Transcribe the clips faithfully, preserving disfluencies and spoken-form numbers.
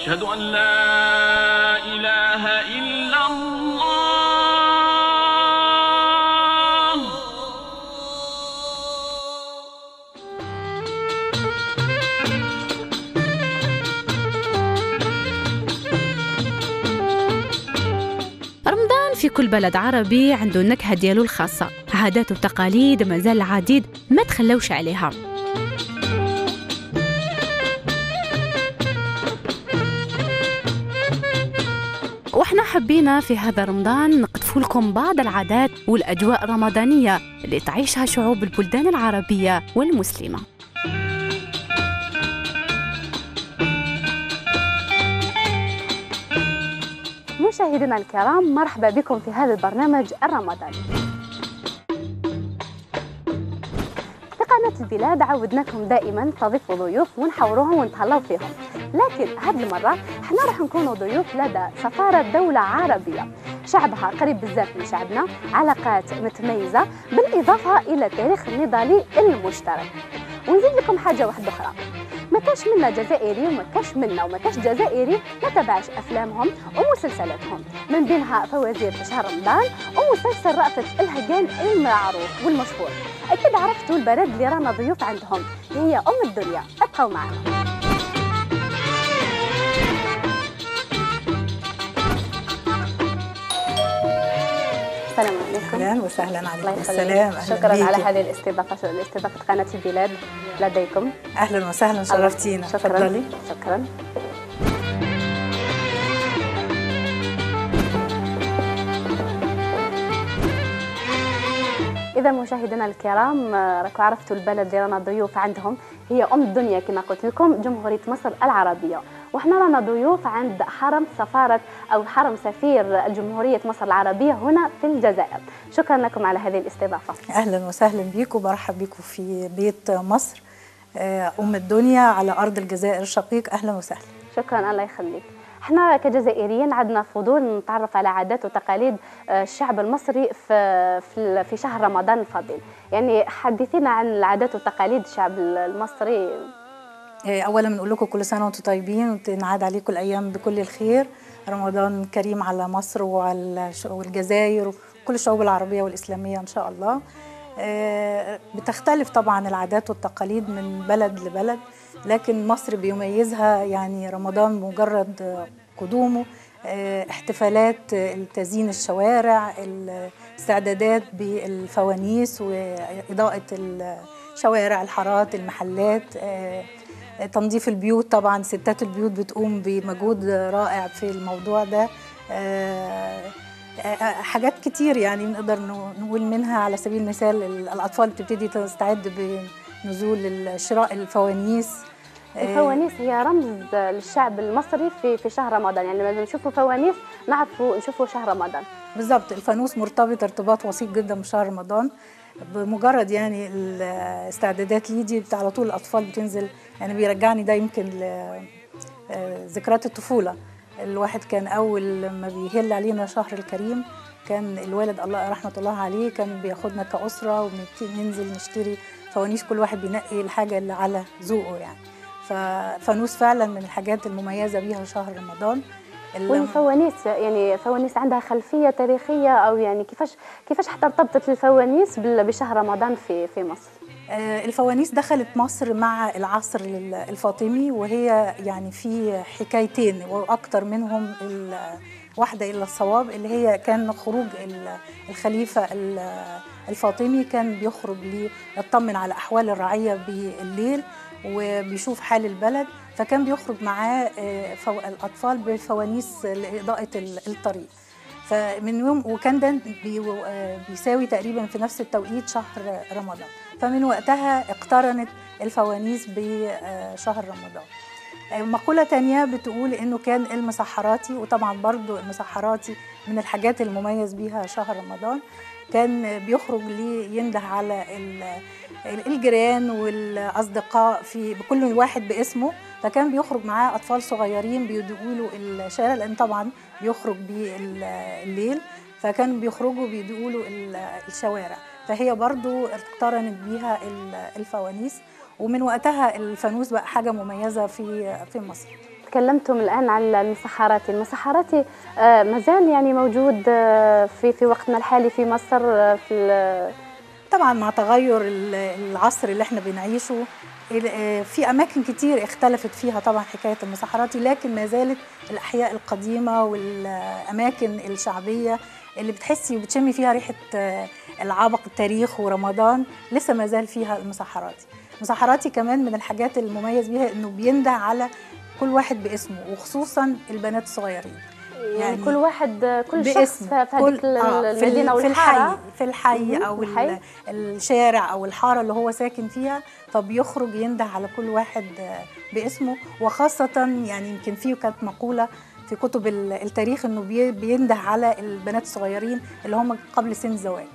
أشهد أن لا إله إلا الله. رمضان في كل بلد عربي عنده النكهة ديالو الخاصة، عادات وتقاليد مازال العديد ما تخلوش عليها. واحنا حبينا في هذا رمضان نقدفوا لكم بعض العادات والأجواء الرمضانية اللي تعيشها شعوب البلدان العربية والمسلمة. مشاهدينا الكرام، مرحبا بكم في هذا البرنامج الرمضاني. في قناة البلاد عودناكم دائما نستضيفوا ضيوف ونحوروهم ونتهلاو فيهم، لكن هذه المرة احنا راح نكونوا ضيوف لدى سفارة دولة عربية شعبها قريب بزاف من شعبنا، علاقات متميزة بالإضافة إلى التاريخ النضالي المشترك. ونزيد لكم حاجة واحدة أخرى، ما كاش منا جزائري وما كاش منا وما كاش جزائري ما تابعش افلامهم ومسلسلاتهم، من بينها فوازير في شهر رمضان ومسلسل رأفت الهجان المعروف والمشهور. اكيد عرفتوا البلد اللي رانا ضيوف عندهم، هي ام الدنيا. ابقوا معنا. السلام عليكم. اهلا وسهلا. عليكم السلام. شكرا على هذه الاستضافه الاستضافه قناه البلاد لديكم. اهلا وسهلا، شرفتينا. شكرا. تفضلي. شكرا. إذا مشاهدينا الكرام، راكم عرفتوا البلد اللي رانا ضيوف عندهم هي أم الدنيا كما قلت لكم، جمهورية مصر العربية. وإحنا رانا ضيوف عند حرم سفارة أو حرم سفير الجمهورية مصر العربية هنا في الجزائر. شكرا لكم على هذه الاستضافة. أهلا وسهلا بكم، برحب بكم في بيت مصر أم الدنيا على أرض الجزائر الشقيق. أهلا وسهلا. شكرا، الله يخليك. احنا كجزائريين عندنا فضول نتعرف على عادات وتقاليد الشعب المصري في في شهر رمضان الفضيل. يعني حدثينا عن العادات وتقاليد الشعب المصري. اولا بنقول لكم كل سنه وانتم طيبين، وتنعاد عليكم الايام بكل الخير. رمضان كريم على مصر وعلى الجزائر وكل الشعوب العربيه والاسلاميه ان شاء الله. بتختلف طبعا العادات والتقاليد من بلد لبلد، لكن مصر بيميزها يعني رمضان مجرد قدومه احتفالات تزيين الشوارع، الاستعدادات بالفوانيس وإضاءة الشوارع، الحارات، المحلات، تنظيف البيوت. طبعا ستات البيوت بتقوم بمجهود رائع في الموضوع ده. حاجات كتير يعني نقدر نقول منها، على سبيل المثال الأطفال بتبتدي تستعد بنزول شراء الفوانيس. الفوانيس هي رمز للشعب المصري في في شهر رمضان، يعني لما نشوفوا فوانيس نعرفوا نشوفوا شهر رمضان. بالضبط، الفانوس مرتبط ارتباط وثيق جدا بشهر رمضان. بمجرد يعني الاستعدادات ليه دي على طول الأطفال بتنزل، يعني بيرجعني ده يمكن لذكريات الطفولة. الواحد كان أول ما بيهل علينا شهر الكريم كان الوالد الله رحمة الله عليه كان بياخدنا كأسرة وننزل نشتري فوانيس، كل واحد بينقي الحاجة اللي على ذوقه يعني. ففانوس فعلا من الحاجات المميزة بيها شهر رمضان. والفوانيس يعني فوانيس عندها خلفية تاريخية، أو يعني كيفاش كيفاش حتى ارتبطت الفوانيس بشهر رمضان في في مصر؟ الفوانيس دخلت مصر مع العصر الفاطمي، وهي يعني في حكايتين وأكتر منهم واحدة إلى الصواب، اللي هي كان خروج الخليفة الفاطمي، كان بيخرج ليطمن على أحوال الرعية بالليل وبيشوف حال البلد، فكان بيخرج معاه الأطفال بفوانيس لإضاءة الطريق. فمن يوم وكان ده بيساوي تقريبا في نفس التوقيت شهر رمضان، فمن وقتها اقترنت الفوانيس بشهر رمضان. مقولة تانية بتقول إنه كان المسحراتي، وطبعا برضو المسحراتي من الحاجات المميز بيها شهر رمضان، كان بيخرج لينده على الجيران والأصدقاء في بكل واحد باسمه، فكان بيخرج معاه أطفال صغيرين بيدقوا له الشارع، لأن طبعا بيخرج بالليل، فكان بيخرجوا بيدقوا له الشوارع. فهي برضو اقترنت بيها الفوانيس، ومن وقتها الفانوس بقى حاجة مميزة في في مصر. تكلمتم الآن على المسحراتي، المسحراتي آه مازال يعني موجود آه في في وقتنا الحالي في مصر آه في طبعا مع تغير العصر اللي احنا بنعيشه في أماكن كتير اختلفت فيها طبعا حكاية المسحراتي، لكن ما زالت الأحياء القديمة والأماكن الشعبية اللي بتحسي وبتشمي فيها ريحة العبق التاريخ ورمضان لسه ما زال فيها المسحراتي. المسحراتي كمان من الحاجات المميز بيها إنه بينده على كل واحد باسمه، وخصوصا البنات الصغيرين. يعني كل واحد كل شخص في هذيك المدينه او في الحاره في الحي او الحي. الشارع او الحاره اللي هو ساكن فيها، فبيخرج ينده على كل واحد باسمه. وخاصه يعني يمكن فيه كانت مقوله في كتب التاريخ انه بينده على البنات الصغيرين اللي هم قبل سن الزواج.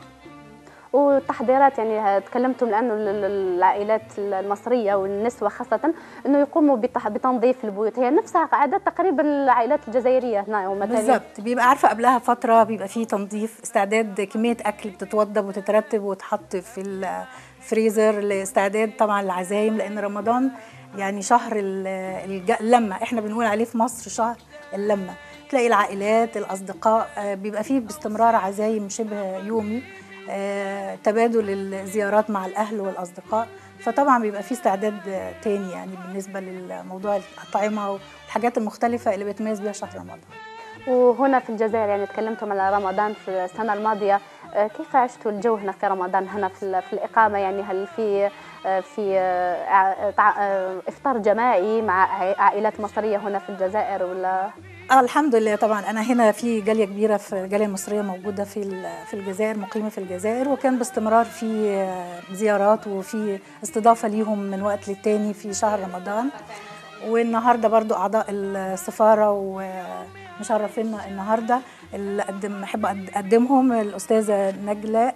والتحضيرات يعني تكلمتم الان العائلات المصريه والنسوه خاصه انه يقوموا بتنظيف البيوت، هي نفسها عادات تقريبا العائلات الجزائريه هنا ومثلا بالضبط. بيبقى عارفه قبلها فتره بيبقى فيه تنظيف، استعداد كميه اكل بتتوضب وتترتب وتحط في الفريزر لاستعداد طبعا العزايم، لان رمضان يعني شهر اللمه، احنا بنقول عليه في مصر شهر اللمه. تلاقي العائلات الاصدقاء بيبقى فيه باستمرار عزايم شبه يومي، آه، تبادل الزيارات مع الأهل والأصدقاء، فطبعا بيبقى في استعداد تاني يعني بالنسبة للموضوع الأطعمة والحاجات المختلفة اللي بيتميز بها شهر رمضان. وهنا في الجزائر يعني تكلمتم على رمضان في السنة الماضية، آه، كيف عشتوا الجو هنا في رمضان هنا في, في الإقامة؟ يعني هل في آه، في آه، إفطار جماعي مع عائلات مصرية هنا في الجزائر ولا؟ اه الحمد لله. طبعا انا هنا في جاليه كبيره، في الجاليه المصريه موجوده في في الجزائر، مقيمه في الجزائر، وكان باستمرار في زيارات وفي استضافه ليهم من وقت للتاني في شهر رمضان. والنهارده برضو اعضاء السفاره ومشرفينا النهارده اللي اقدم احب اقدمهم الاستاذه نجلاء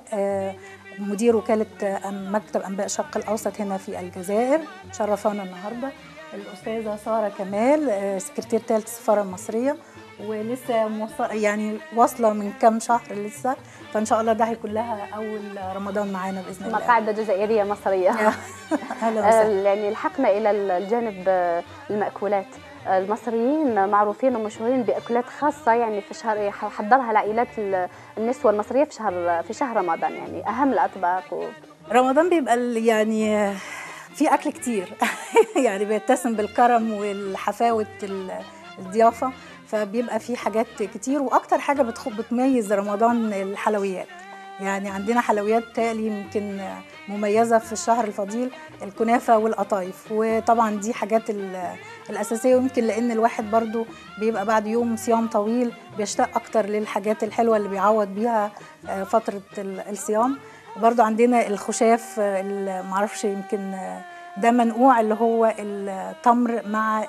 مدير وكاله مكتب انباء الشرق الاوسط هنا في الجزائر، شرفانا النهارده. الأستاذة سارة كمال سكرتير ثالث السفارة المصرية، ولسه يعني واصلة من كام شهر لسه، فإن شاء الله ده هيكون لها أول رمضان معانا بإذن الله. قاعدة جزائرية مصرية. أهلا يعني لحقنا إلى الجانب المأكولات. المصريين معروفين ومشهورين بأكلات خاصة يعني في شهر حضرها العائلات النسوة المصرية في شهر في شهر رمضان، يعني أهم الأطباق. و... رمضان بيبقى يعني في أكل كتير يعني بيتسم بالكرم والحفاوة الضيافة، فبيبقى في حاجات كتير. وأكتر حاجة بتميز رمضان الحلويات، يعني عندنا حلويات تالي يمكن مميزة في الشهر الفضيل، الكنافة والقطايف، وطبعا دي حاجات الأساسية. ويمكن لأن الواحد برضو بيبقى بعد يوم صيام طويل بيشتاق أكتر للحاجات الحلوة اللي بيعوض بيها فترة الصيام. برضو عندنا الخشاف، معرفش يمكن ده منقوع اللي هو التمر مع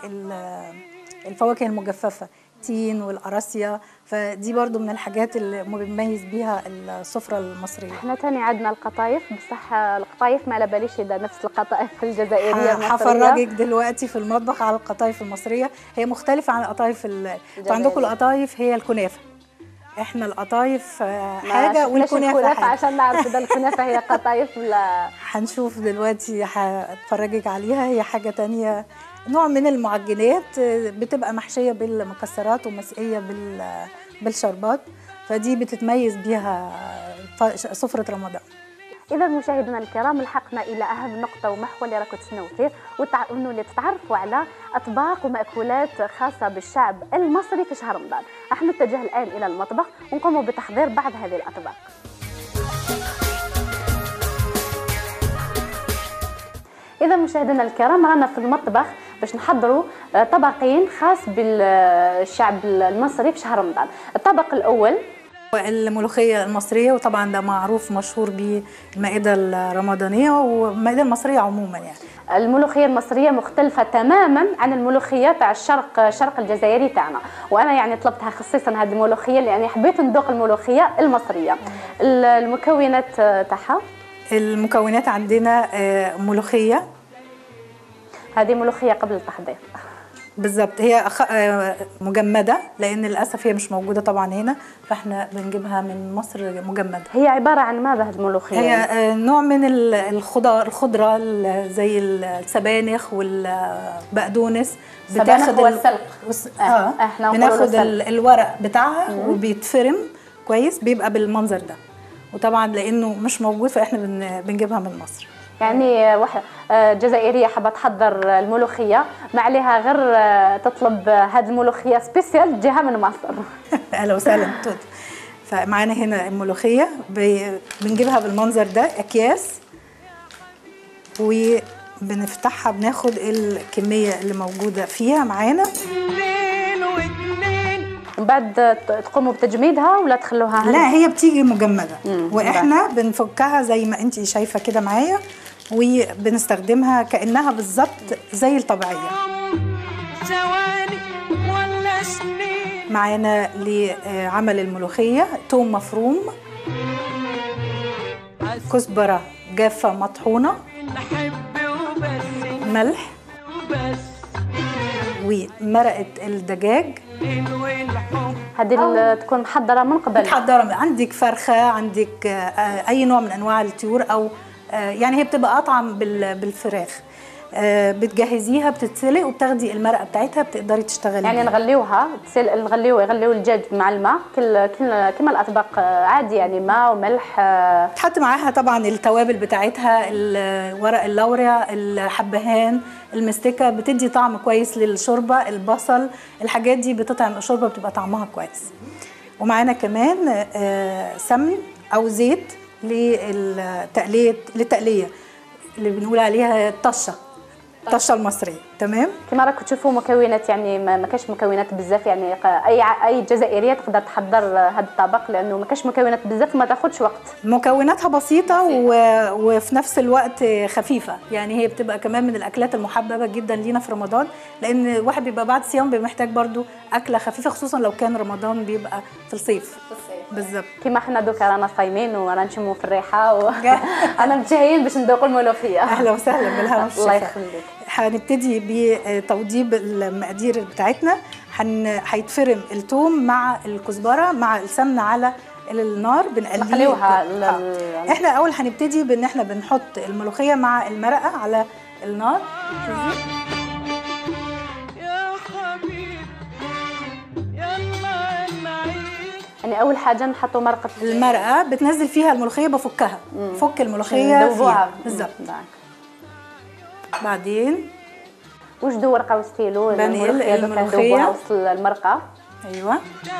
الفواكه المجففة، تين والقراصية، فدي برضو من الحاجات اللي بنميز بيها السفرة المصرية. احنا تاني عندنا القطايف، بصح القطايف ما على باليش اذا نفس القطايف الجزائرية المصرية. هفرجك دلوقتي في المطبخ على القطايف المصرية، هي مختلفة عن القطايف عندكم. القطايف هي الكنافة، احنا القطايف حاجه والكنافه حاجه، عشان نعرف اذا الكنافه هي قطايف ولا. هنشوف دلوقتي، هتفرجك عليها. هي حاجه تانية، نوع من المعجنات بتبقى محشيه بالمكسرات ومسقيه بالشربات، فدي بتتميز بيها سفره رمضان. إذا مشاهدينا الكرام لحقنا إلى أهم نقطة ومحور اللي راكم تسناو فيه، وإنه اللي تتعرفوا على أطباق ومأكولات خاصة بالشعب المصري في شهر رمضان. راح نتجه الآن إلى المطبخ ونقوم بتحضير بعض هذه الأطباق. إذا مشاهدينا الكرام رانا في المطبخ باش نحضروا طبقين خاص بالشعب المصري في شهر رمضان. الطبق الأول الملوخية المصرية، وطبعا ده معروف مشهور بالمائدة الرمضانية والمائدة المصرية عموما. يعني الملوخية المصرية مختلفة تماما عن الملوخية تاع الشرق الشرق الجزائري تاعنا، وانا يعني طلبتها خصيصا هذه الملوخية لاني حبيت نذوق الملوخية المصرية. المكونات تاعها، المكونات عندنا ملوخية، هذه ملوخية قبل التحضير، بالظبط. هي أخ... آه، مجمده، لان للاسف هي مش موجوده طبعا هنا، فاحنا بنجيبها من مصر مجمده. هي عباره عن ماذا الملوخيه؟ هي آه، نوع من ال- الخضار الخضره ال- زي السبانخ والبقدونس. السبانخ هو ال- السلق. وس- آه، اه إحنا نقول بناخد له ال- الورق بتاعها وبيتفرم كويس، بيبقى بالمنظر ده. وطبعا لانه مش موجود فاحنا بن... بنجيبها من مصر. يعني واحد جزائريه حابه تحضر الملوخيه، ما عليها غير آه، تطلب هذه الملوخيه سبيسيال تجيها من مصر. اهلا وسهلا توت. فمعانا هنا الملوخيه ب- بنجيبها بالمنظر ده اكياس، وبنفتحها بناخد الكميه اللي موجوده فيها معانا. من بعد تقوموا بتجميدها ولا تخلوها هنا؟ لا، هي بتيجي مجمده، مم، واحنا بنفكها زي ما انت شايفه كده معايا، وبنستخدمها كانها بالظبط زي الطبيعيه. معانا لعمل الملوخيه توم مفروم، كزبره جافه مطحونه، ملح، ومرقه الدجاج. هذه تكون محضره من قبل؟ متحضره. عندك فرخه، عندك آه، اي نوع من انواع الطيور، او آه، يعني هي بتبقى اطعم بال- بالفراخ. آه، بتجهزيها بتتسلق وبتاخدي المرقه بتاعتها بتقدري تشتغلي يعني بيها. نغليوها تسل... نغليو يغليو الدجاج مع الماء كل كل كما الاطباق آه، عادي، يعني ماء وملح. آه، تحط معاها طبعا التوابل بتاعتها، ال- ورق اللورا، الحبهان، المستكه، بتدي طعم كويس للشوربه. البصل، الحاجات دي بتطعم الشوربه، بتبقى طعمها كويس. ومعانا كمان آه، سمن او زيت للتقليه للتقليه اللي بنقول عليها الطشه، الطشه المصريه. تمام. كما راكم تشوفوا مكونات، يعني ما ما كاش مكونات بزاف، يعني ق- اي ع- اي جزائريه تقدر تحضر آه، هذا الطبق، لانه ما كاش مكونات بزاف وما تاخذش وقت. مكوناتها بسيطة و... وفي نفس الوقت خفيفة، يعني هي بتبقى كمان من الأكلات المحببة جدا لينا في رمضان، لأن الواحد بيبقى بعد صيام بيبقى محتاج برضو أكلة خفيفة، خصوصا لو كان رمضان بيبقى في الصيف. بالظبط. كما حنا دوكا رانا صايمين ورانا نشموا في الريحه وانا متشهيين باش ندوقوا الملوخيه. أهلا وسهلا بالهنا والشفا. الله يخليك. هنبتدي بتوضيب المقادير بتاعتنا. هن... هيتفرم الثوم مع الكزبرة مع السمنة على النار، بنقليه. نخليوها آه. لل- احنا اول هنبتدي بان احنا بنحط الملوخيه مع المرقه على النار. يعني اول حاجه نحطوا مرقه المرقه بتنزل فيها الملوخيه، بفكها فك الملوخيه ندوبوها فيها. بالظبط. بعدين وجدوا ورقه وستيلو بنقل الملوخيه الملوخية. ندوبوها وسط المرقه. ايوه،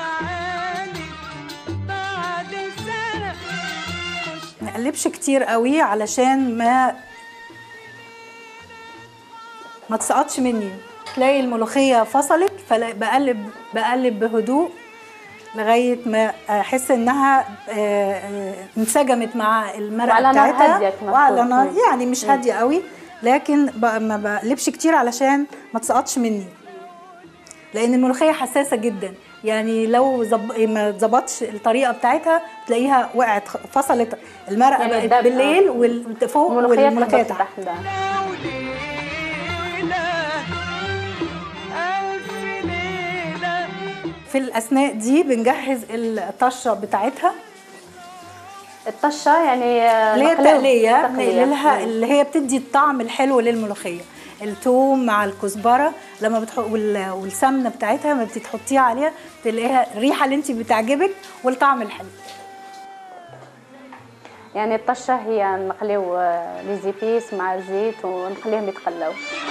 نقلبش كتير قوي علشان ما ما تسقطش مني. تلاقي الملوخيه فصلت، فبقلب بقلب بهدوء لغايه ما احس انها آه، آه، انسجمت مع المرقه وعلى نار بتاعتها. هادية كما وعلى تقول. نار مم. يعني مش هاديه قوي، لكن ب- ما بقلبش كتير علشان ما تسقطش مني، لان الملوخيه حساسه جدا. يعني لو زب... ما ظبطش الطريقه بتاعتها تلاقيها وقعت، فصلت المرقه يعني بقت الدب- بالليل وفوق الملوخيه والملوخيه تحت تحت. تحت. في الاثناء دي بنجهز الطشه بتاعتها الطشه، يعني آه، اللي هي مقلوب. التقليه، تقلية. بنقللها مم. اللي هي بتدي الطعم الحلو للملوخيه. الثوم مع الكزبره لما بتحط وال- والسمنه بتاعتها لما بتحطيها عليها تلاقيها الريحه اللي انت بتعجبك والطعم الحلو. يعني الطشه هي نقليو آه، لي زيبيس مع الزيت ونخليهم يتقلاو.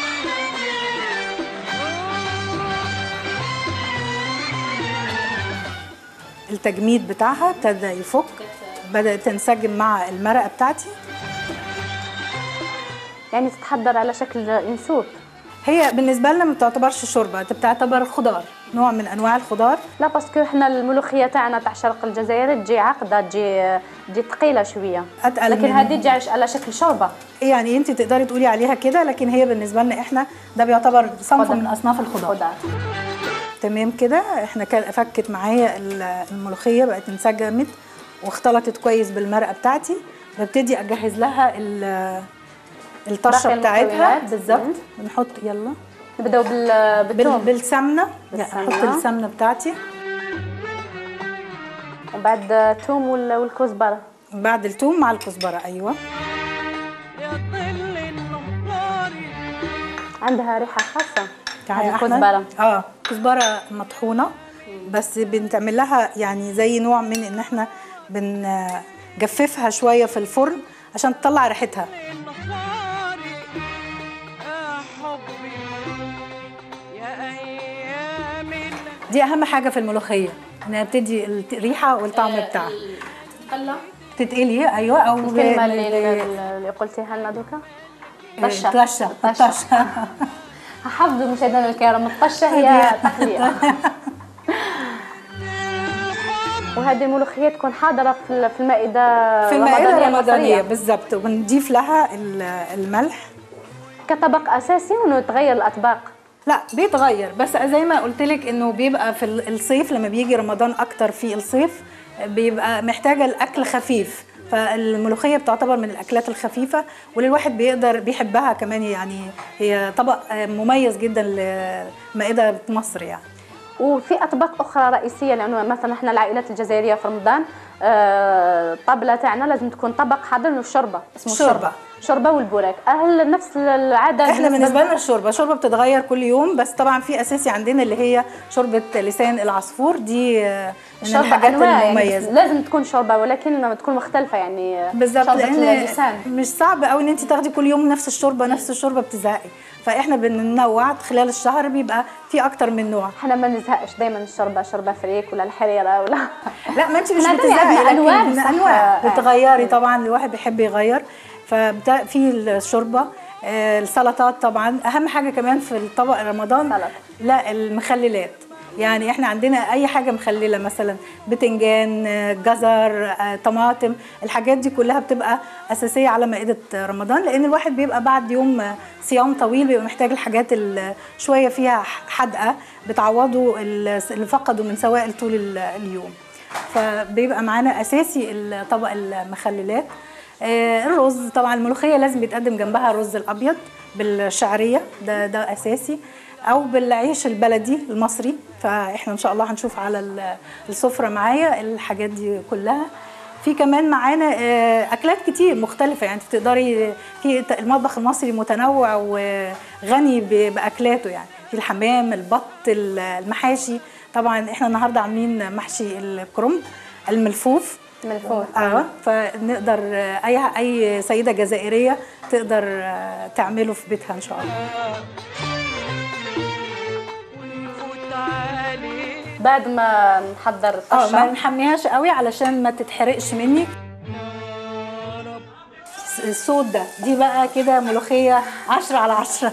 التجميد بتاعها ابتدى يفك، بدأت تنسجم مع المرقه بتاعتي. يعني تتحضر على شكل انسوب. هي بالنسبه لنا ما بتعتبرش شوربه، بتعتبر خضار، نوع من انواع الخضار. لا باسكو حنا الملوخيه تاعنا تاع شرق الجزائر تجي عقده، تجي تجي ثقيله شويه، اتقل لكن من- هذه تجي على شكل شوربه. يعني انت تقدري تقولي عليها كده، لكن هي بالنسبه لنا احنا ده بيعتبر صنف خضار. من اصناف الخضار. خضار. تمام كده. احنا كان فكت معايا الملوخيه، بقت انسجمت واختلطت كويس بالمرقه بتاعتي. ببتدي اجهز لها ال- الطشه باقي بتاعتها. المكونات. بالظبط. مم. بنحط يلا نبداو بال بالثوم بالسمنه. بالسمنة. احط السمنه بتاعتي، وبعد الثوم والكزبره. بعد الثوم مع الكزبره. ايوه. عندها ريحه خاصه تعالي هذه احمد. الكزبره. اه كزبره مطحونه، بس بنعمل لها يعني زي نوع من ان احنا بنجففها شويه في الفرن عشان تطلع ريحتها. دي اهم حاجه في الملوخيه، انها بتدي الريحه والطعم بتاعها. تتقلى تتقلي. ايوه. او الكلمه اللي, اللي قلتيها لنا دوكا طشه. طشه. طشه. حافظوا مشاهدينا الكرام، الطشه هي تقليه. وهذه الملوخيه تكون حاضره في في المائده في المائده الرمضانيه. المصرية. بالضبط. وبنضيف لها الملح كطبق اساسي، وانه يتغير الاطباق. لا بيتغير، بس زي ما قلت لك انه بيبقى في الصيف لما بيجي رمضان اكتر في الصيف بيبقى محتاجه الاكل خفيف، فالملوخيه بتعتبر من الاكلات الخفيفه واللي الواحد بيقدر بيحبها كمان. يعني هي طبق مميز جدا لمائده مصر يعني. وفي اطباق اخرى رئيسيه، لانه مثلا احنا العائلات الجزائريه في رمضان الطابله آه تاعنا لازم تكون طبق حاضر له الشوربه، اسمه الشوربه. الشوربه والبوراك. هل نفس العاده؟ احنا بالنسبه لنا الشوربه الشوربه بتتغير كل يوم، بس طبعا في اساسي عندنا اللي هي شوربه لسان العصفور. دي من الحاجات المميزه. يعني لازم تكون شوربه ولكن تكون مختلفه يعني. بالظبط. لان اللسان مش صعب قوي ان انت تاخدي كل يوم نفس الشوربه نفس الشوربه بتزهقي، فاحنا بننوع خلال الشهر، بيبقى في اكتر من نوع. احنا ما نزهقش دايما الشوربه، شوربه فريك ولا الحريره ولا لا ما انت مش بتزهقي، لكن انواع انواع بتغيري. طبعا الواحد بيحب يغير، ففي الشوربه. السلطات طبعا اهم حاجه كمان في الطبق رمضان. سلطة. لا المخللات، يعني احنا عندنا اي حاجه مخلله، مثلا بتنجان، جزر، طماطم، الحاجات دي كلها بتبقى اساسيه على مائده رمضان، لان الواحد بيبقى بعد يوم صيام طويل بيبقى محتاج الحاجات اللي شويه فيها حدقه بتعوضوا اللي فقدوا من سوائل طول اليوم. فبيبقى معانا اساسي طبق المخللات. الرز طبعا، الملوخيه لازم بيتقدم جنبها الرز الابيض بالشعريه، ده ده اساسي، او بالعيش البلدي المصري. فاحنا ان شاء الله هنشوف على السفره معايا الحاجات دي كلها. في كمان معانا اكلات كتير مختلفه، يعني تقدري في المطبخ المصري متنوع وغني باكلاته، يعني في الحمام، البط، المحاشي. طبعا احنا النهارده عاملين محشي الكرنب الملفوف. ملفوف. اه فنقدر اي اي سيده جزائريه تقدر تعمله في بيتها ان شاء الله. بعد ما نحضر الطشه اه ما نحميهاش قوي علشان ما تتحرقش مني. الصوت ده دي بقى كده ملوخيه عشرة على عشرة.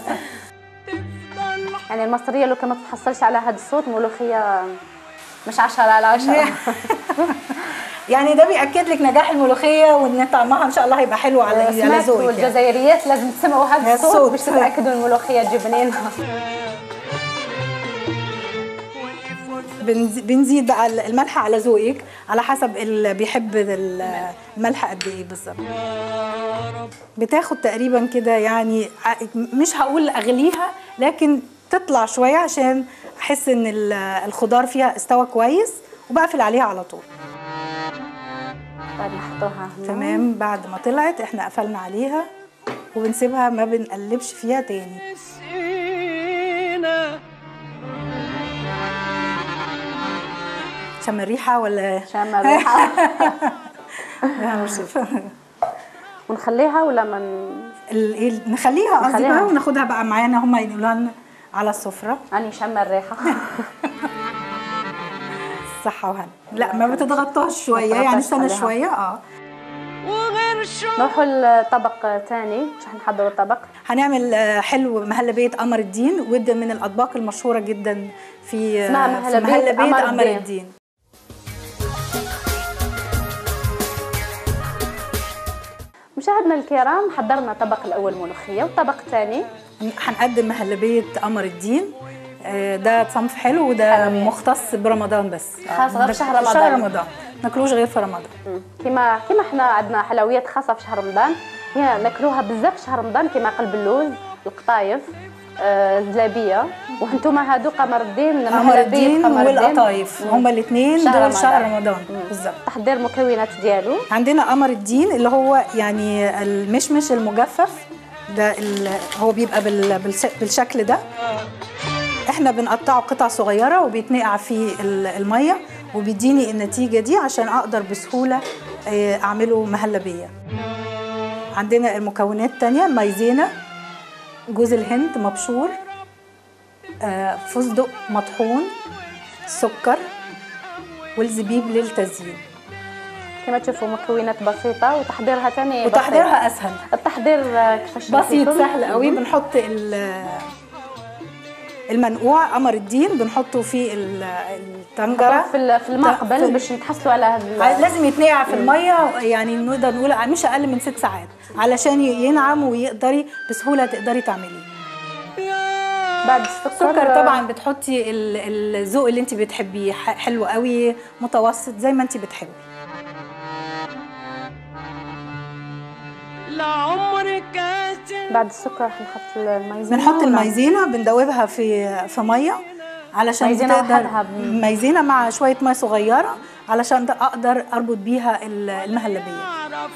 يعني المصريه لو كانت ما تحصلش على هذا الصوت ملوخيه مش عشرة على عشرة. يعني ده بيأكد لك نجاح الملوخيه وان طعمها ان شاء الله هيبقى حلو على على ذوقك. والجزائريات يعني لازم تسمعوا هذا الصوت باش تتاكدوا الملوخيه تجيبنينها. بنزيد بقى الملح على ذوقك، على حسب اللي بيحب الملح قد ايه بالظبط. بتاخد تقريبا كده، يعني مش هقول اغليها لكن تطلع شويه عشان احس ان الخضار فيها استوى كويس، وبقفل عليها على طول. بعد ما حطوها تمام. بعد ما طلعت احنا قفلنا عليها وبنسيبها، ما بنقلبش فيها تاني. شم الريحه ولا شم الريحه؟ لا مش ونخليها ولا من ال... نخليها قصدي بقى، وناخدها بقى معانا هم ينقلوها لنا على السفره. اني شم الريحه. صحه وهنا. لا ما بتضغطوهاش شويه، يعني استنى شويه. اه نروحوا لطبق ثاني. مش هنحضروا الطبق، هنعمل حلو مهلبيه قمر الدين، وده من الاطباق المشهوره جدا في اسمها مهلبيه قمر, قمر الدين. مشاهدنا الكرام، حضرنا طبق الاول ملوخيه، والطبق الثاني هنقدم مهلبيه قمر الدين. ده صنف حلو، وده مختص برمضان بس، خاص غير شهر رمضان. شهر رمضان ناكلوش غير في رمضان. كما كما احنا عندنا حلويات خاصه في شهر رمضان، هي ناكلوها بزاف في شهر رمضان، كما قلب اللوز، القطايف، آه زلابيه، وانتم هادو قمر الدين قمر الدين والقطايف هما الاثنين دول شهر رمضان بالظبط. تحضير المكونات ديالو عندنا قمر الدين اللي هو يعني المشمش المجفف ده، هو بيبقى بالشكل ده. احنا بنقطعه قطع صغيره وبيتنقع في الميه وبيديني النتيجه دي عشان اقدر بسهوله اعمله مهلبيه. عندنا المكونات الثانيه: مايزينا، جوز الهند مبشور، فستق مطحون، سكر، والزبيب للتزيين. كما تشوفوا مكونات بسيطه وتحضيرها ثاني وتحضيرها اسهل. التحضير كيفاش؟ بسيط سهل قوي. بنحط المنقوع قمر الدين بنحطه في الطنجره في في الماء قبل باش نتحصلوا على هذا. لازم يتنقع في الميه، يعني نقدر نقول مش اقل من ست ساعات علشان ينعم ويقدري بسهوله تقدري تعمليه. بعد السكر سكر طبعا بتحطي الذوق اللي انت بتحبيه، حلو قوي متوسط زي ما انت بتحبي. بعد السكر هنحط المايزينا. بنحط المايزينا بندوبها في في ميه علشان مايزينا تقدر مايزينا مع شويه ميه صغيره علشان اقدر اربط بيها المهلبيه.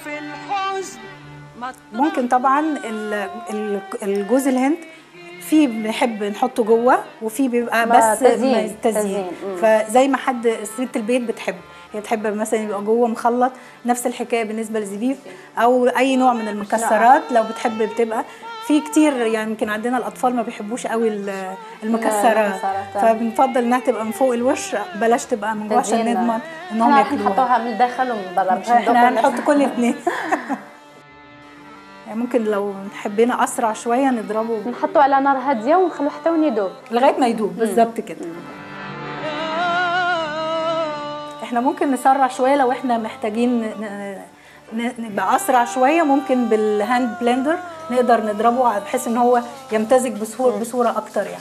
ممكن طبعا الجوز الهند في بنحب نحطه جوه وفي بيبقى بس تزيين, تزيين. فزي ما حد ست البيت بتحب، هي تحب مثلا يبقى جوه مخلط. نفس الحكايه بالنسبه للزبيب او اي نوع من المكسرات لو بتحب بتبقى في كتير. يعني يمكن عندنا الاطفال ما بيحبوش قوي المكسرات، فبنفضل انها تبقى من فوق الوش بلاش تبقى من جوه عشان نضمن انهم ياكلوها. نحطوها من الداخل ومن برا باش احنا هنحط كل الاثنين. يعني ممكن لو حبينا اسرع شويه نضربه، نحطه على نار هاديه ونخلوه حتى يدوب لغايه ما يدوب بالظبط كده. احنا ممكن نسرع شويه لو احنا محتاجين نبقى اسرع شويه، ممكن بالهاند بلندر نقدر نضربه بحيث ان هو يمتزج بصوره بصوره اكتر. يعني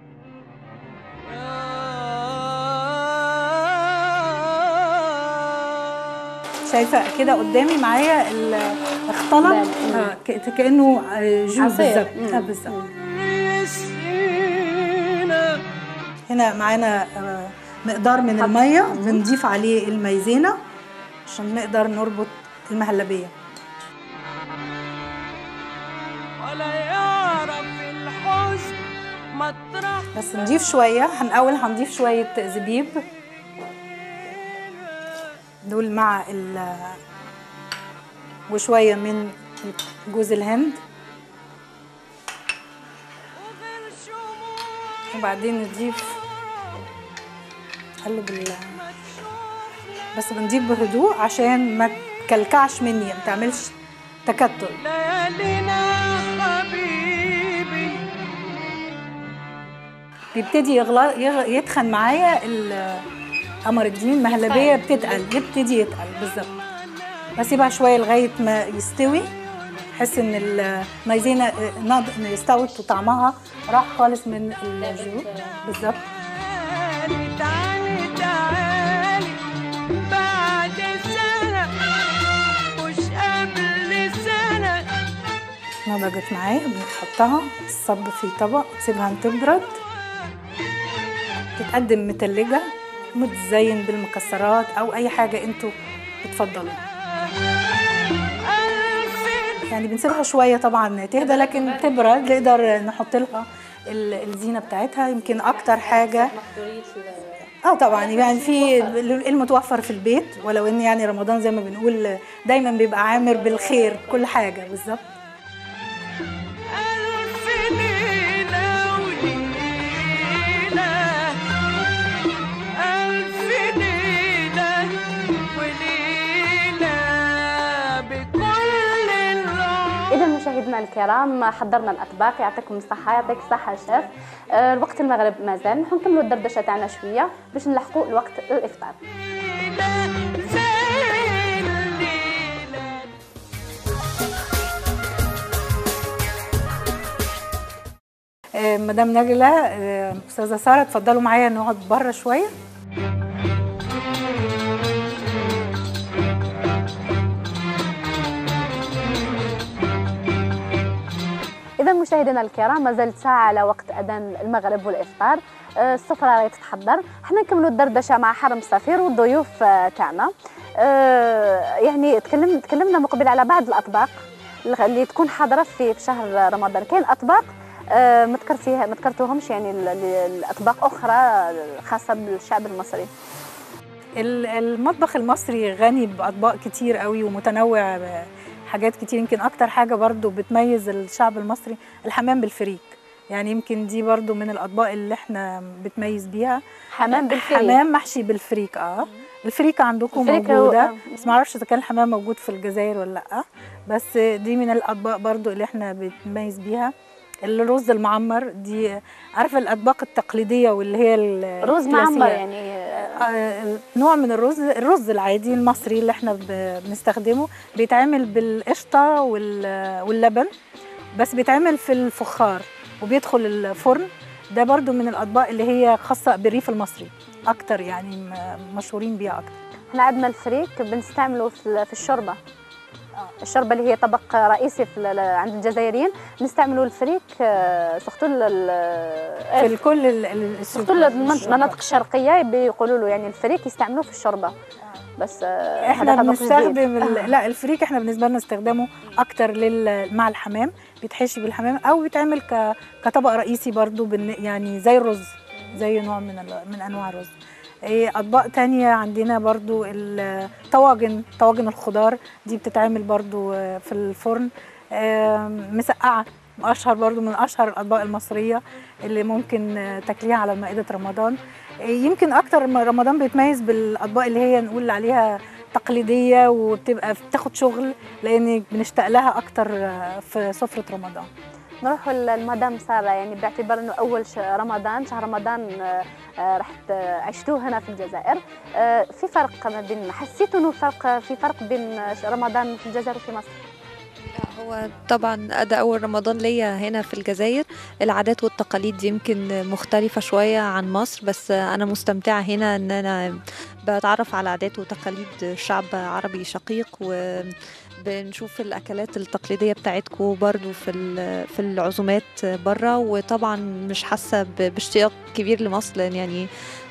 شايفه كده قدامي معايا اختلط كانه جو بالظبط. بالظبط. هنا معانا مقدار من الميه بنضيف عليه المايزينا عشان نقدر نربط المهلبيه. بس نضيف شويه، هنقول هنضيف شويه زبيب دول مع ال وشويه من جوز الهند، وبعدين نضيف قلب ال بس بنضيف بهدوء عشان ما تكلكعش مني، ما تعملش تكتل. بيبتدي يغلى يتخن معايا قمر الدين المهلبيه، بتتقل يبتدي يتقل بالظبط. بسيبها شويه لغايه ما يستوي، احس ان المايزينا استوت وطعمها راح خالص من الجو بالظبط. نضجت معايا بنحطها الصب في طبق وتسيبها تبرد، تتقدم متلجه متزين بالمكسرات او اي حاجه انتوا بتفضلوا. يعني بنسيبها شويه طبعا تهدى لكن تبرد نقدر نحط لها الزينه بتاعتها. يمكن اكتر حاجه اه طبعا يعني في المتوفر في البيت، ولو ان يعني رمضان زي ما بنقول دايما بيبقى عامر بالخير كل حاجه بالظبط. إذا مشاهدينا الكرام حضرنا الأطباق، يعطيكم الصحة. يعطيك الصحة شيف. أه الوقت المغرب مازال، نحن نكملوا الدردشة تاعنا شوية باش نلحقوا الوقت الإفطار. أه مدام نجلة، أه أستاذة سارة، اتفضلوا معايا نقعد بره شوية. إذا مشاهدينا الكرام ما زالت ساعة على وقت أذان المغرب والإفطار، السفرة راهي تتحضر، حنا نكملوا الدردشة مع حرم السفير والضيوف تاعنا. يعني تكلم تكلمنا مقبل على بعض الأطباق اللي تكون حاضرة في في شهر رمضان. كاين أطباق ما ذكرتيها ما ذكرتوهمش، يعني الأطباق أخرى خاصة بالشعب المصري. المطبخ المصري غني بأطباق كتير قوي ومتنوع، حاجات كتير. يمكن أكتر حاجة برضو بتميز الشعب المصري الحمام بالفريك، يعني يمكن دي برضو من الأطباق اللي احنا بتميز بيها. حمام بالفريك، حمام محشي بالفريك. اه الفريكة عندكم موجودة، بس معرفش إذا كان الحمام موجود في الجزائر ولا لأ، بس دي من الأطباق برضو اللي احنا بتميز بيها. الرز المعمر، دي عارفه الاطباق التقليديه واللي هي رز معمر، يعني آه نوع من الرز الرز العادي المصري اللي احنا بنستخدمه، بيتعمل بالقشطه واللبن، بس بيتعمل في الفخار وبيدخل الفرن. ده برضو من الاطباق اللي هي خاصه بالريف المصري اكتر، يعني مشهورين بيها اكتر. احنا عندنا الفريك بنستعمله في الشوربه، الشوربه اللي هي طبق رئيسي في عند الجزائريين، نستعملوا الفريك سورتو في الكل سورتو المناطق الشرقيه بيقولوا له يعني الفريك يستعملوه في الشوربه. بس احنا بنستخدم لا الفريك احنا بالنسبه لنا استخدامه اكتر لل مع الحمام، بيتحشي بالحمام او بيتعمل ك... كطبق رئيسي برضو بن... يعني زي الرز، زي نوع من ال... من انواع الرز. اطباق تانية عندنا برضو الطواجن، طواجن الخضار دي بتتعمل برضو في الفرن. مسقعة اشهر برضو من اشهر الاطباق المصرية اللي ممكن تاكليها على مائدة رمضان. يمكن اكتر رمضان بيتميز بالاطباق اللي هي نقول عليها تقليدية وبتبقى بتاخد شغل، لان بنشتاق لها اكتر في سفرة رمضان. نروحوا للمدام سارة، يعني باعتبار انه اول رمضان شهر رمضان رحت عشتوه هنا في الجزائر، في فرق ما بين حسيتوا انه فرق في فرق بين رمضان في الجزائر وفي مصر؟ هو طبعا ده اول رمضان ليا هنا في الجزائر، العادات والتقاليد يمكن مختلفة شوية عن مصر، بس انا مستمتعة هنا ان انا بتعرف على عادات وتقاليد شعب عربي شقيق، و بنشوف الأكلات التقليدية بتاعتكم برضو في في العزومات برا. وطبعا مش حاسة باشتياق كبير لمصر، لأن يعني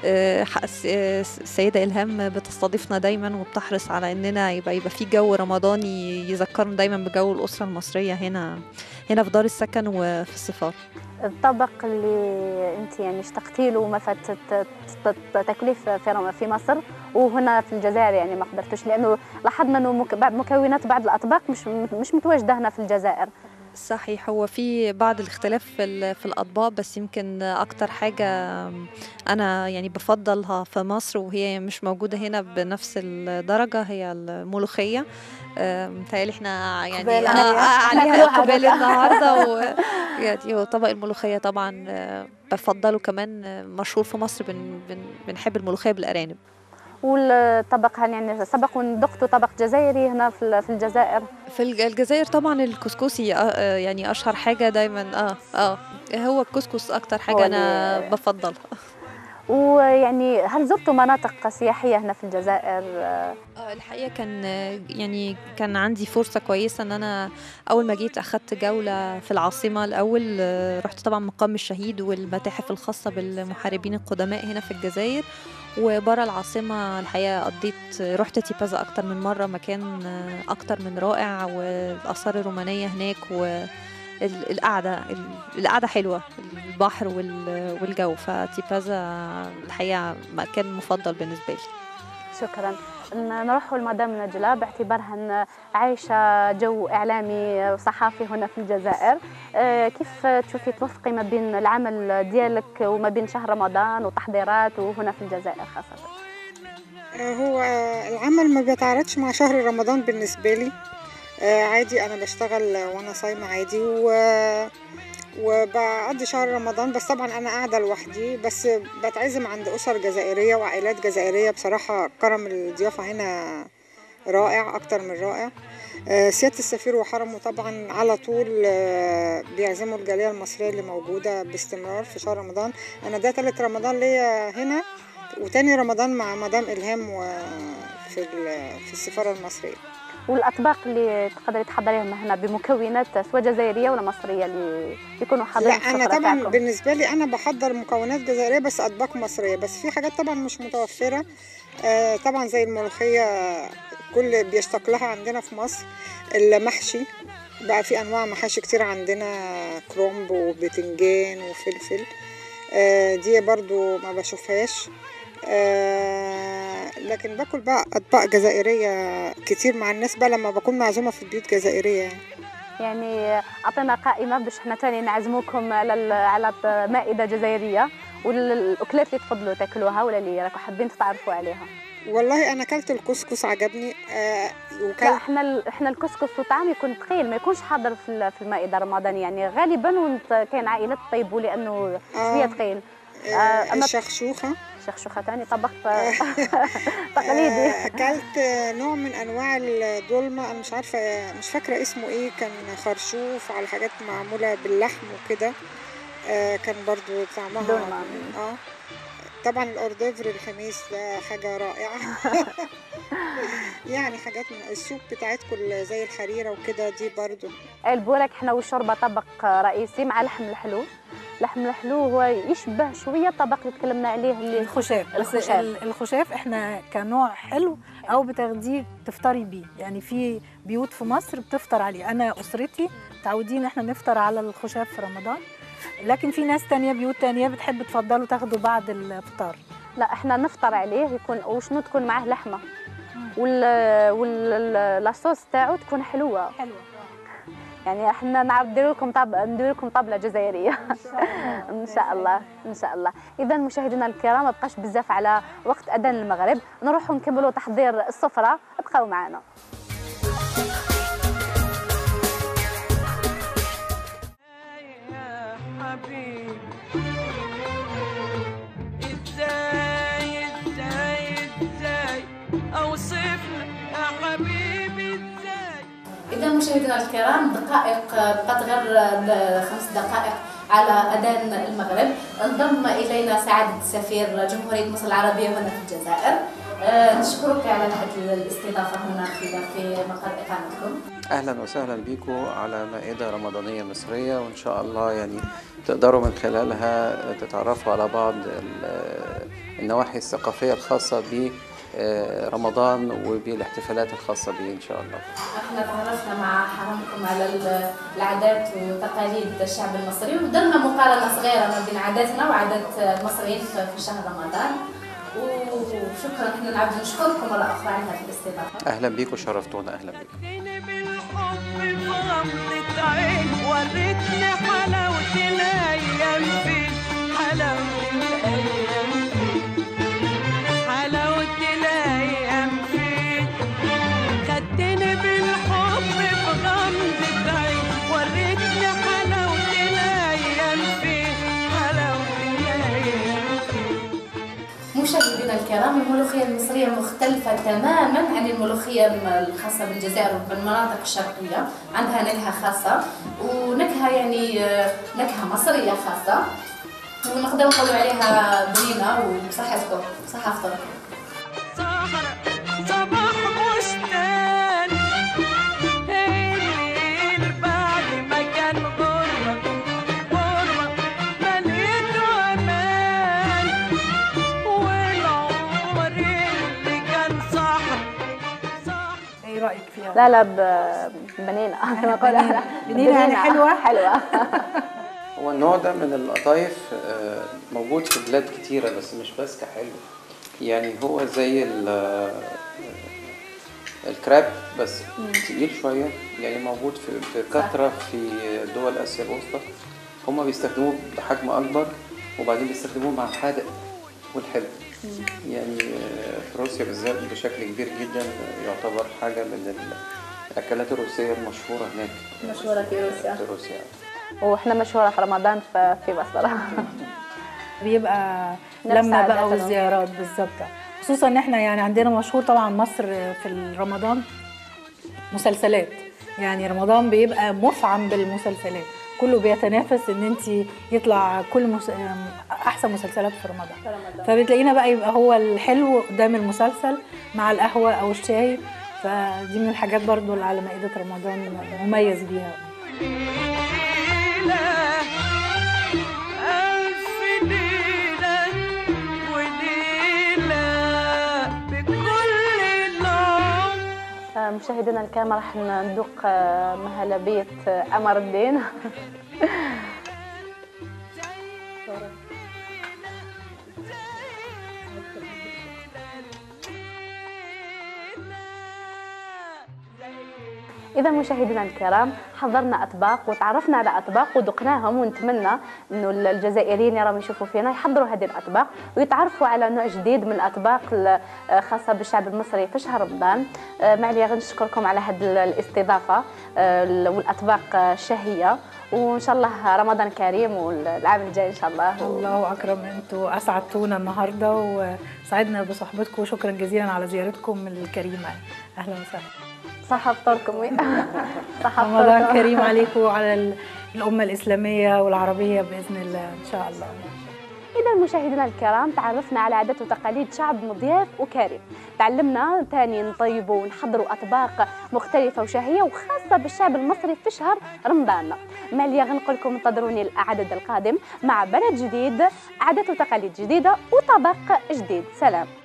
السيدة إلهام بتستضيفنا دايما وبتحرص على إننا يبقى يبقى في جو رمضاني يذكرنا دايما بجو الأسرة المصرية هنا هنا في دار السكن وفي السفارة. الطبق اللي انت يعني اشتقتي له ما فات تاكليه في في مصر وهنا في الجزائر يعني ما قدرتوش، لانه لاحظنا انه بعض مكونات بعض الاطباق مش مش متواجده هنا في الجزائر. صحيح، هو في بعض الاختلاف في في الاطباق، بس يمكن اكتر حاجه انا يعني بفضلها في مصر وهي مش موجوده هنا بنفس الدرجه هي الملوخيه. متهيألي احنا يعني عليها اقبال النهارده، ويعني هو طبق الملوخيه طبعا بفضله، كمان مشهور في مصر، بن بن بنحب الملوخيه بالارانب. والطبق هل يعني سبق وذقتوا طبق جزائري هنا في في الجزائر؟ في الجزائر طبعا الكسكسي يعني اشهر حاجه دايما. اه اه هو الكسكس اكتر حاجه انا بفضلها. ويعني هل زرتوا مناطق سياحيه هنا في الجزائر؟ اه الحقيقه كان يعني كان عندي فرصه كويسه ان انا اول ما جيت اخذت جوله في العاصمه الاول، رحت طبعا مقام الشهيد والمتاحف الخاصه بالمحاربين القدماء هنا في الجزائر، وبره العاصمة الحقيقة قضيت رحت تيبازا أكتر من مرة، مكان أكتر من رائع، والآثار الرومانية هناك، والقعدة القعدة حلوة، البحر والجو، فتيبازا الحقيقة مكان مفضل بالنسبة لي. شكرا. نروح لمدام نجلة، باعتبارها عايشة جو إعلامي وصحافي هنا في الجزائر، كيف تشوفي توفقي ما بين العمل ديالك وما بين شهر رمضان وتحضيرات وهنا في الجزائر خاصة؟ هو العمل ما بيتعارضش مع شهر رمضان بالنسبة لي، عادي، أنا بشتغل وأنا صايمة عادي و وبقضي شهر رمضان، بس طبعا انا قاعده لوحدي، بس بتعزم عند اسر جزائريه وعائلات جزائريه. بصراحه كرم الضيافه هنا رائع اكتر من رائع. سياده السفير وحرمه طبعا على طول بيعزموا الجاليه المصريه اللي موجوده باستمرار في شهر رمضان. انا ده ثالث رمضان ليا هنا، وتاني رمضان مع مدام إلهام في في السفاره المصريه. والاطباق اللي تقدري تحضريهم هنا بمكونات سواء جزائريه ولا مصريه اللي يكونوا حاضرين؟ لا انا طبعا بالنسبه لي انا بحضر مكونات جزائريه بس اطباق مصريه، بس في حاجات طبعا مش متوفره آه طبعا زي الملوخيه كل بيشتاق لها عندنا في مصر. المحشي بقى في انواع محاشي كتير عندنا، كرنب وبتنجان وفلفل، آه دي برضو ما بشوفهاش. آه لكن باكل بقى اطباق جزائريه كتير مع الناس بقى لما بكون معزومه في بيوت جزائريه يعني. يعني اعطينا قائمه باش احنا تاني نعزموكم على على مائده جزائريه، والاكلات اللي تفضلوا تاكلوها ولا اللي راكم حابين تتعرفوا عليها. والله انا اكلت الكسكس عجبني. آه وكلت لا احنا احنا الكسكس والطعام يكون ثقيل، ما يكونش حاضر في في المائده الرمضانيه يعني غالبا، وانت كاين عائلات طيبوا لانه شويه ثقيل. آه اما الشخشوخه شخشوخه ثاني طبق تقليدي. اكلت نوع من انواع الدولمه، انا مش عارفه مش فاكره اسمه ايه، كان خرشوف على حاجات معموله باللحم وكده. آه كان برضو طعمها دولمه. اه طبعا الاورديفر الخميس ده حاجه رائعه. يعني حاجات من السوب بتاعتكم زي الحريره وكده دي برضو. البورك احنا والشوربه طبق رئيسي مع لحم الحلو. لحم الحلو هو يشبه شويه الطبق اللي تكلمنا عليه اللي الخشاف. الخشاف الخشاف احنا كنوع حلو او بتاخديه تفطري بيه، يعني في بيوت في مصر بتفطر عليه. انا اسرتي متعودين احنا نفطر على الخشاف في رمضان، لكن في ناس تانية بيوت تانية بتحب تفضلوا تاخدوا بعد الفطار. لا احنا نفطر عليه يكون وشنو تكون معاه لحمه وال واللاصوص تاعو تكون حلوه حلوه. يعني احنا نعرف ندير لكم طب ندير لكم طبله جزائريه ان شاء الله ان شاء الله. اذا مشاهدينا الكرام ما بقاش بزاف على وقت اذان المغرب، نروحوا نكملوا تحضير السفره، ابقوا معنا. إذا مشاهدينا الكرام دقائق بقت غير خمس دقائق على أذان المغرب. انضم إلينا سعادة سفير جمهورية مصر العربية هنا في الجزائر. أه نشكرك على هذه الاستضافة هنا في مقر إقامتكم. أهلا وسهلا بكم على مائدة رمضانية مصرية، وإن شاء الله يعني تقدروا من خلالها تتعرفوا على بعض النواحي الثقافية الخاصة ب رمضان وبالاحتفالات الخاصة به إن شاء الله. احنا تعرفنا مع حرمكم على العادات وتقاليد الشعب المصري، ودرنا مقارنة صغيرة ما بين عاداتنا وعادات المصريين في شهر رمضان، وشكرا. احنا نعود نشكركم مرة أخرى على هذه الاستضافة. أهلا بكم وشرفتونا. أهلا بكم. وريتني حلاوة الأيام في حلاوة الأيام حلاوة الأيام فيك، خدتني بالحب في غمضة عين، وريتني حلاوة الأيام فيك حلاوة الأيام فيك. مشاهدينا الكرام، الملوخية المصرية مختلفة تماما عن الملوخية الخاصة بالجزائر وبالمناطق الشرقية، عندها نكهة خاصة ونكهة يعني نكهة مصرية خاصة، ونقدر نقولوا عليها بنينة وبصحتكم بصحتكم. صباح بستان الليل بعد ما كان غرة غرة مليته أمان، والعمر اللي كان صحر صحر. ايه رايك فيها؟ لا لا بنينة كما قلنا بنينة يعني حلوة حلوة. هو النوع ده من القطايف موجود في بلاد كتيرة، بس مش بس كحلو، يعني هو زي الكراب بس تقيل شوية، يعني موجود في كثرة في دول آسيا الوسطى. هما بيستخدموه بحجم أكبر، وبعدين بيستخدموه مع الحادق والحلو. يعني في روسيا بالذات بشكل كبير جدا، يعتبر حاجة من الأكلات الروسية المشهورة هناك. مشهورة في روسيا. في روسيا. واحنا مشهورة في رمضان في مصر. بيبقى لما بقى والزيارات بالظبط، خصوصا ان احنا يعني عندنا مشهور طبعا مصر في رمضان مسلسلات، يعني رمضان بيبقى مفعم بالمسلسلات، كله بيتنافس ان انت يطلع كل مس... احسن مسلسلات في رمضان. فبتلاقينا بقى يبقى هو الحلو قدام المسلسل مع القهوه او الشاي، فدي من الحاجات برضو اللي على مائدة رمضان مميز بيها. ليلة ألف ليلة وليلة بكل العمر. مشاهدينا الكرام راح ندوق مهلبية قمر الدين. إذا مشاهدينا الكرام حضرنا أطباق وتعرفنا على أطباق ودقناهم، ونتمنى إنه الجزائريين يراهم يشوفوا فينا يحضروا هذه الأطباق ويتعرفوا على نوع جديد من الأطباق الخاصة بالشعب المصري في شهر رمضان. معليا غنشكركم على هذه الاستضافة والأطباق الشهية، وإن شاء الله رمضان كريم والعام الجاي إن شاء الله. الله أكرم، أنتوا أسعدتونا النهاردة وسعدنا بصحبتكم، وشكرا جزيلا على زيارتكم الكريمة. أهلا وسهلا. صحة فطوركم. صحة رمضان كريم عليكم وعلى الأمة الإسلامية والعربية بإذن الله إن شاء الله. إذا مشاهدينا الكرام تعرفنا على عادات وتقاليد شعب مضياف وكريم، تعلمنا ثاني نطيبوا ونحضروا أطباق مختلفة وشهية وخاصة بالشعب المصري في شهر رمضان. ماليا غنقول لكم انتظروني العدد القادم مع بلد جديد، عادات وتقاليد جديدة وطبق جديد. سلام.